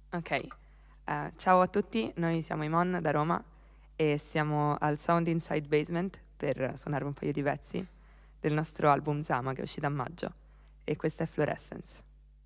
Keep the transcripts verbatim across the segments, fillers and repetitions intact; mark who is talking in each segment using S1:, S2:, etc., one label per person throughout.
S1: Ok, eh, ciao a tutti, noi siamo Imon da Roma e siamo al Sound Inside Basement per suonare un paio di pezzi del nostro album Zama che è uscito a maggio, e questa è Fluorescence.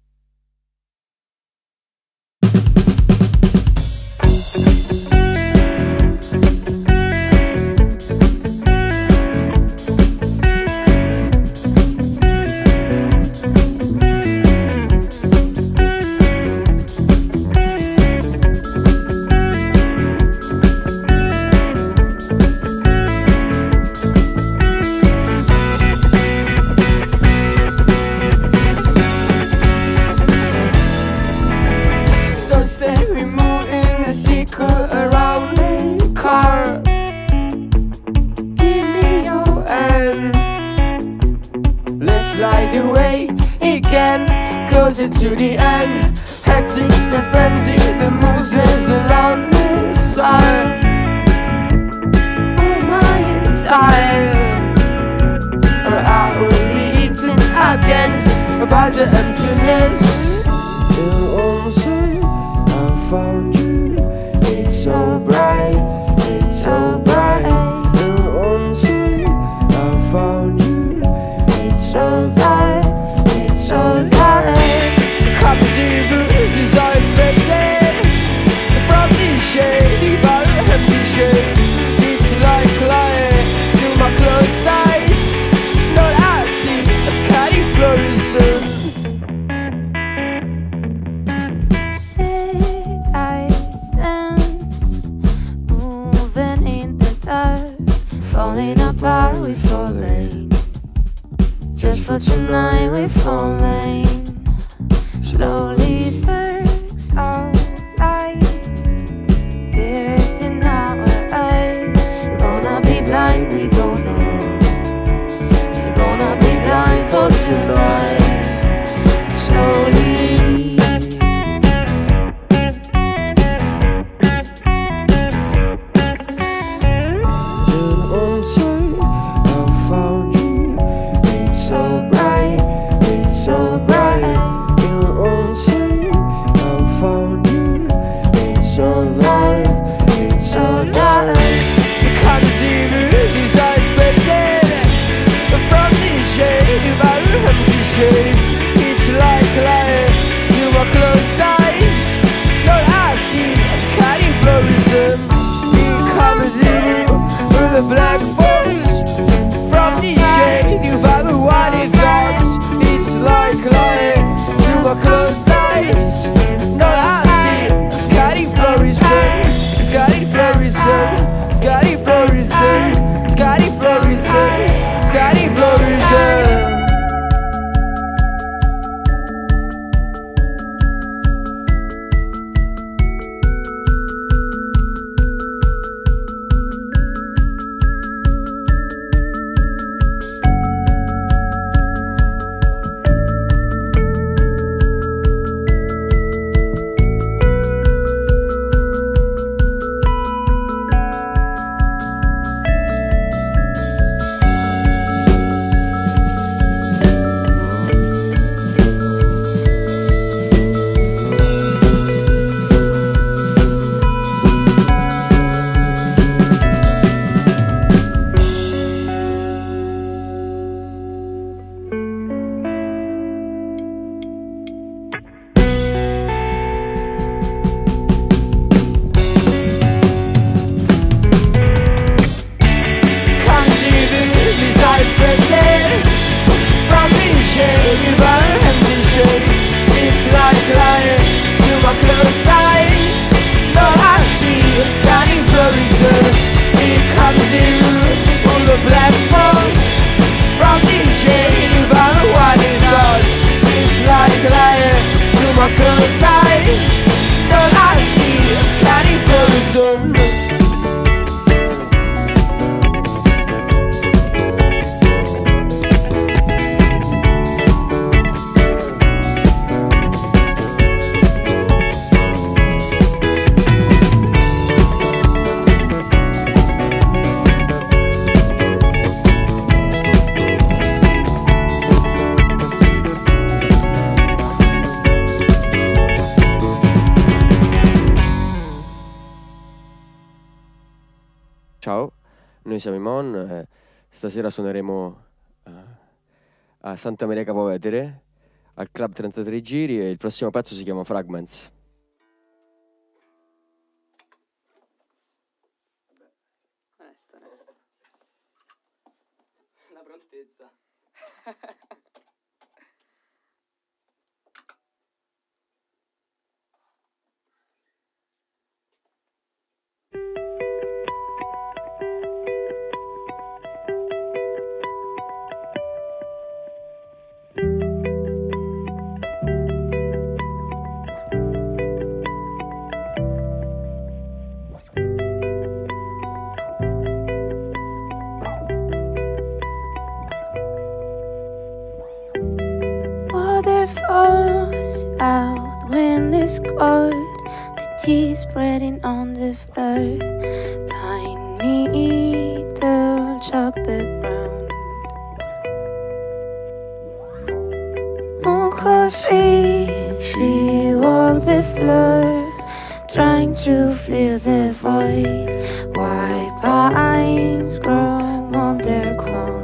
S2: Light the way again, closer to the end. Hectic, the frenzy, the moves along the side. Oh my inside, I will be eaten again by the emptiness. In I found you. It's so bright, it's so bright. In I found you. It's so light, it's so light. Come see the is all expected from the shade, from the empty shade. It's like light to my closed eyes. No, I see it's kind of fluorescent.
S3: Big eyes dance, moving in the dark, falling apart, we falling. Just for tonight we're falling. Slowly sparks of light piercing our eyes. We're gonna be blind, we don't know. We're gonna be blind for tonight. Slowly.
S2: It's like light to my closed eyes. No, I see it's kind of fluorescent. It comes in with a black force from the shade. You've ever wanted thoughts. It's like light to my closed eyes. No, I see it's kind of fluorescent. It's kind of fluorescent. It's kind of fluorescent. It's kind of fluorescent. It's kind of fluorescent. Noi siamo i Mon, eh, stasera suoneremo uh, a Santa Maria Capo Vetere, al Club trentatré Giri, e il prossimo pezzo si chiama Fragments.
S1: Onesto, onesto.
S4: La prontezza.
S3: Waterfalls out, wind is cold, the tea spreading on the floor. Pine needle chalk the ground. More coffee, she walked the floor, trying to fill the void. White pines grow on their corners.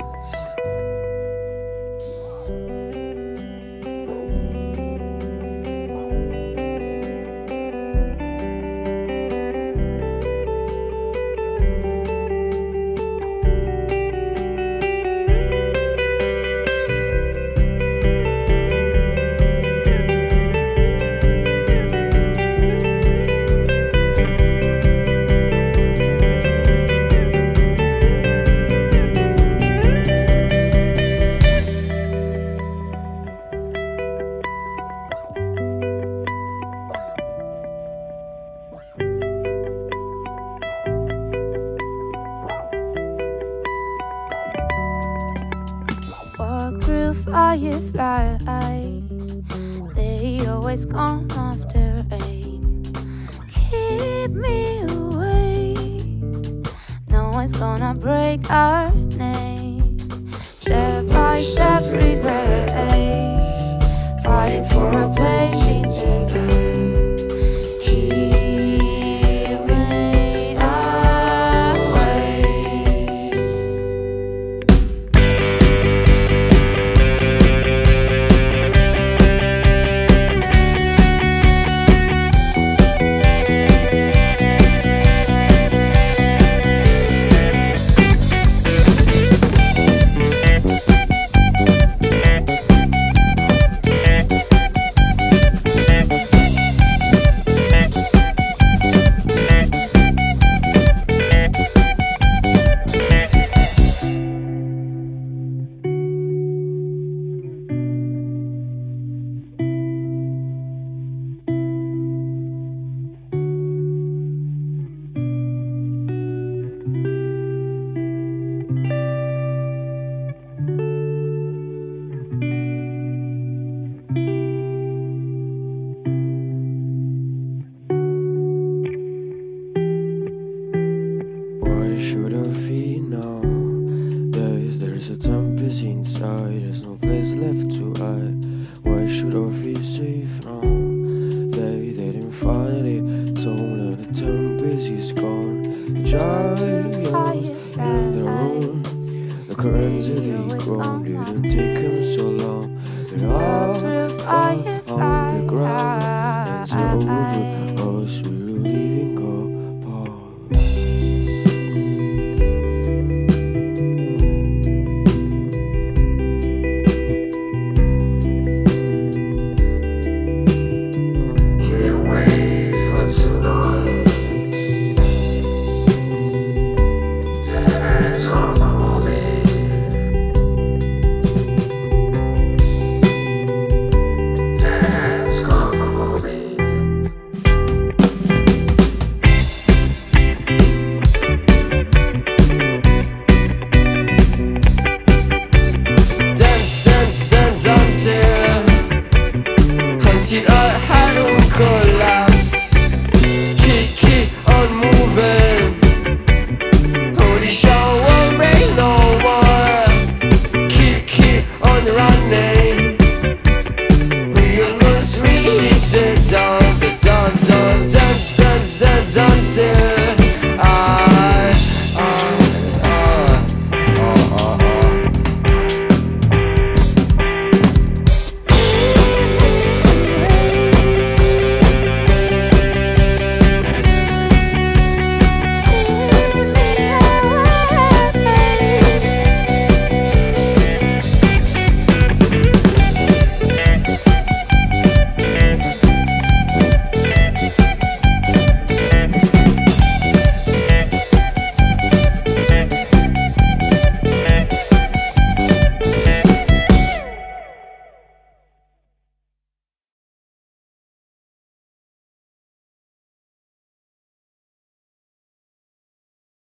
S3: Walk through fireflies, they always come after rain. Keep me awake, no one's gonna break our names. Step by step regret, fighting for a place in the ground.
S2: Should have been now. There's, there's a tempest inside, there's no place left to hide. Why should I feel safe now? They, they didn't finally told that the tempest is gone. Giant in the room, the currents of the ground didn't take them so long. They're all on the ground, and so over.